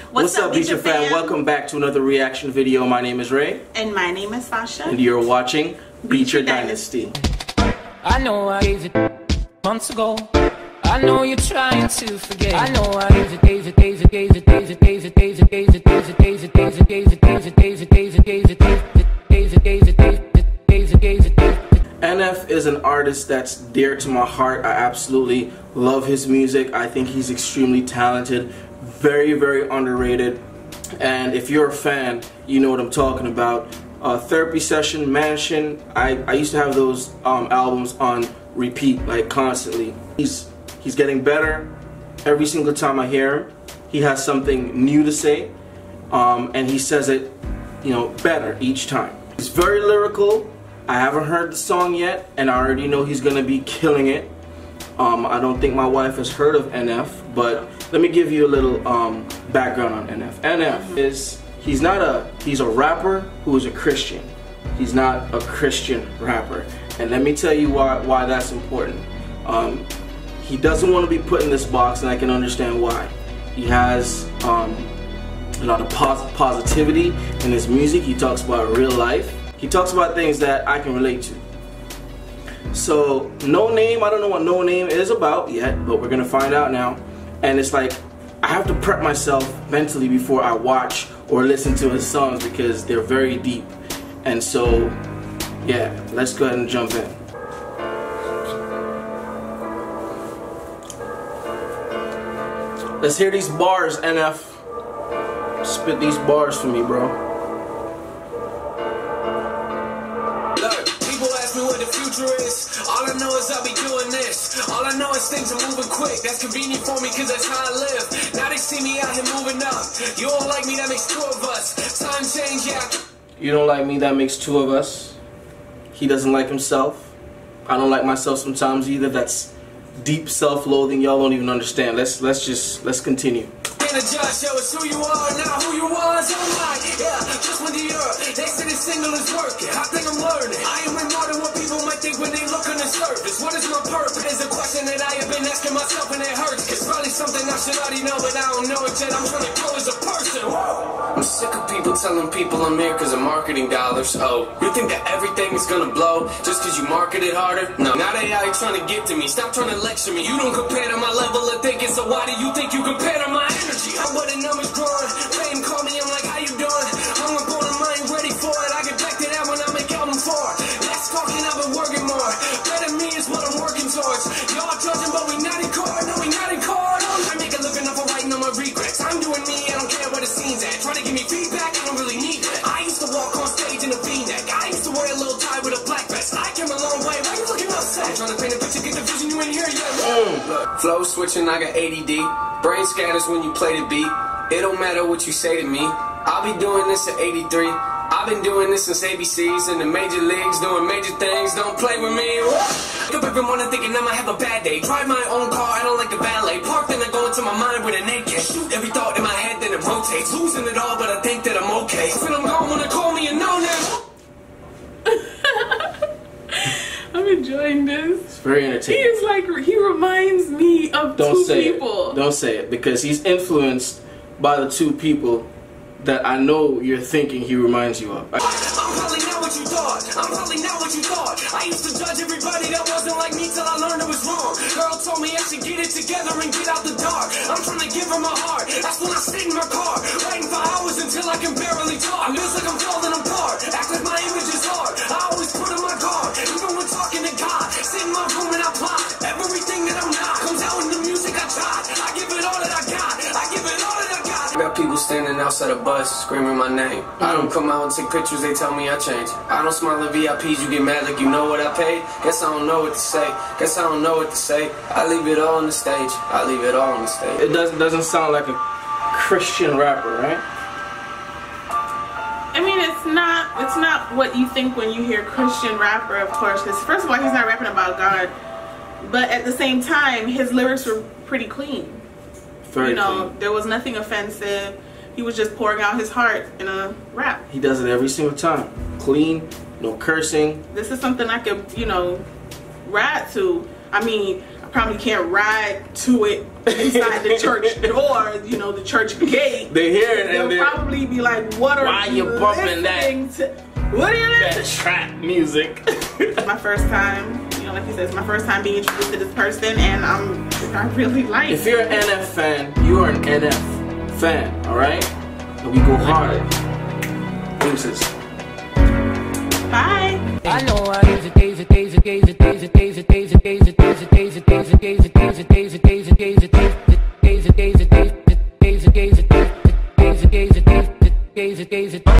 What's up, Beecher fan? Welcome back to another reaction video. My name is Ray. And my name is Sasha. And you're watching Beecher Dynasty. I know I gave it months ago. I know you're trying to forget. I know I gave it. NF is an artist that's dear to my heart. I absolutely love his music. I think he's extremely talented, very, very underrated. And if you're a fan, you know what I'm talking about. Therapy Session, Mansion, I used to have those albums on repeat, like constantly. He's getting better every single time I hear him. He has something new to say, and he says it, you know, better each time. He's very lyrical. I haven't heard the song yet, and I already know he's gonna be killing it. I don't think my wife has heard of NF, but let me give you a little background on NF. NF is, he's a rapper who is a Christian. He's not a Christian rapper, and let me tell you why that's important. He doesn't want to be put in this box, and I can understand why. He has a lot of positivity in his music. He talks about real life. He talks about things that I can relate to. So, No Name, I don't know what No Name is about yet, but we're gonna find out now. And it's like, I have to prep myself mentally before I watch or listen to his songs because they're very deep. And so, yeah, let's go ahead and jump in. Let's hear these bars, NF. Spit these bars for me, bro. All I know is I'll be doing this. All I know is things are moving quick. That's convenient for me cause that's how I live. Now they see me out here moving up. You don't like me, that makes two of us. Time change, yeah. You don't like me, that makes two of us. He doesn't like himself. I don't like myself sometimes either. That's deep self-loathing. Y'all don't even understand. Let's continue. The judge show us who you are, now who you was. Oh my, yeah, just when the earth. They say this single is working. I think I'm learning. I am way more than what people might think when they look on the surface. What is my purpose? Is a question that I have been asking myself and it hurts. It's probably something I should already know, but I don't know it yet. I'm trying to grow as a person. Whoa. I'm sick of people telling people I'm here because of marketing dollars. Oh, you think that everything is gonna blow just because you market it harder? No, now they out here trying to get to me. Stop trying to lecture me. You don't compare to my level of thinking, so why do you think you compare to my energy? I'm what the numbers growing. Fame call me, I'm like, how you doing? I'm up on them, I ain't ready for it. I get back to that when I make album 4. Less talking, I've been working more. Better me is what I'm working towards. Y'all judging, but we not in court. No, we not in court. I make a living off of writing on my regrets. I'm doing me, I don't care where the scene's at. Try to give me feedback, I don't really need that. I used to walk on stage in a V-neck. I used to wear a little tie with a black vest. I came a long way. Why you looking upset? I'm trying to paint a picture, get the vision, you ain't here yet. Look, flow switching, I got ADD. Brain scatters when you play the beat. It don't matter what you say to me. I'll be doing this at 83. I've been doing this since ABCs in the major leagues, doing major things. Don't play with me. Wake up every morning thinking I might have a bad day. Drive my own car, I don't like the valet. Park, then I go into my mind with an AK. Shoot every thought in my head, then it rotates. Losing it all, but I think that I'm okay. When I'm gone, wanna call me a no-name. I'm enjoying this. It's very entertaining. He is like, he reminds me of two people. Don't say it, because he's influenced by the two people that I know you're thinking he reminds you of. I'm probably not what you thought. I'm probably not what you thought. I used to judge everybody that wasn't like me till I learned it was wrong. Girl told me I should get it together and get out the dark. I'm trying to give her my heart. That's when I sit in my car, writing for hours until I can barely talk. It feels like I'm falling apart. Act like my image is hard. I always put in my guard. Even when talking to God, sit in my room and I plot. Everything that I'm not comes out in the music I tried. I give it all that I got. I give it all that I got. Got people standing outside a bus screaming my name. I don't come out and take pictures, they tell me I changed. I don't smile at VIPs, you get mad like you know what I paid. Guess I don't know what to say. Guess I don't know what to say. I leave it all on the stage. I leave it all on the stage. It doesn't sound like a Christian rapper, right? I mean, it's not what you think when you hear Christian rapper, of course, because first of all, he's not rapping about God, but at the same time, his lyrics were pretty clean. Very clean. There was nothing offensive. He was just pouring out his heart in a rap. He does it every single time. Clean, no cursing. This is something I could, rap to. I mean, probably can't ride to it inside the church door, you know, the church gate. They hear it and They'll probably be like, "What are why you bumping listening to? What are you listening that trap music?" My first time, you know, like he says, my first time being introduced to this person, and I really like. If you're an NF fan, you are an NF fan, all right? And we go hard. Deuces. Bye. I know I gave it